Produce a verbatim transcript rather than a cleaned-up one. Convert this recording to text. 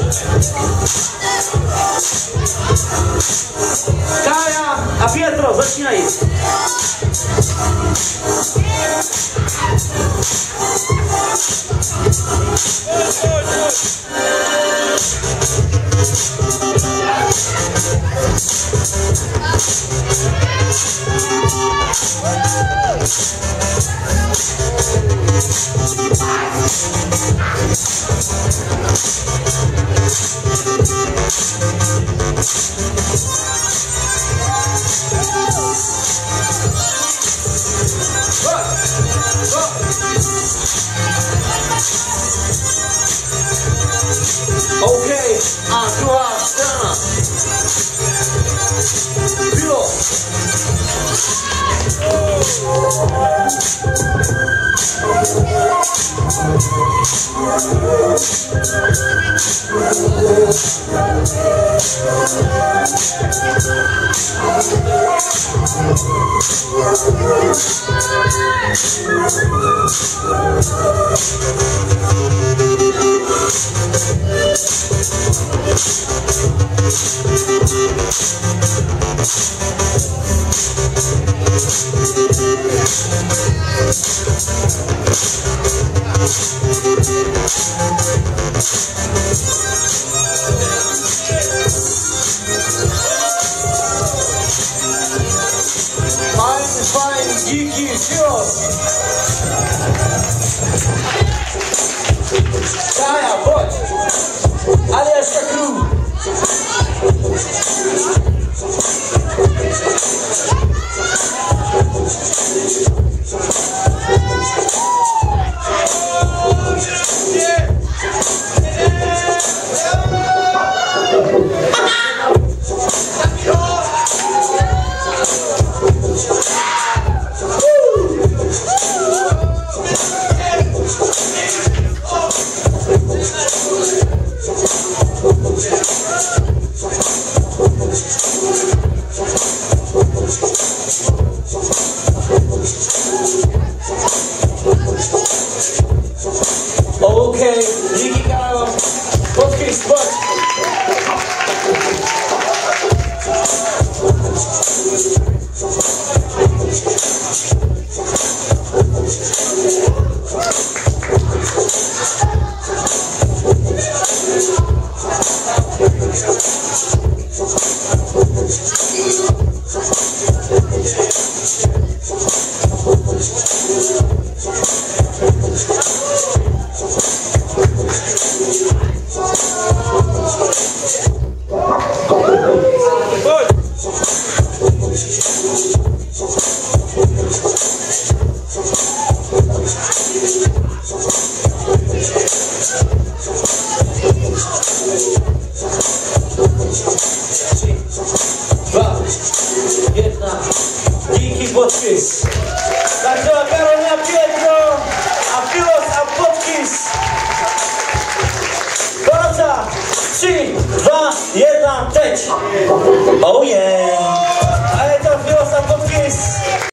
Kaja a Pietro, začínají. OK, a druhá strana. Bylo. Fajn, fajn, díky, čilo. Kája, pojď. Aljaška Crew. OK, díky Kájo. Podkys, pojď. Dva, jedna, díky, podkys. Takže Karolina, Pietro a Filos a podkys. Konec, tři, dva, jedna, teď. Oh yeah.